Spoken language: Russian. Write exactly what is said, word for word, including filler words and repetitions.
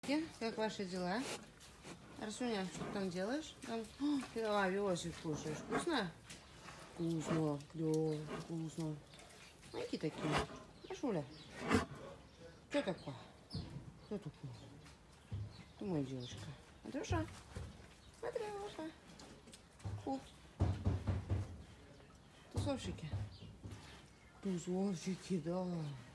Ребятки, как ваши дела? Арсуня, что ты там делаешь? Там... О, ты, а, виосик кушаешь. Вкусно? Вкусно, да, вкусно. Какие такие? Машуля, что такое? Что такое? Ты моя девочка. Андрюша, Андрюша. Фу. Тусовщики. Тусовщики, да.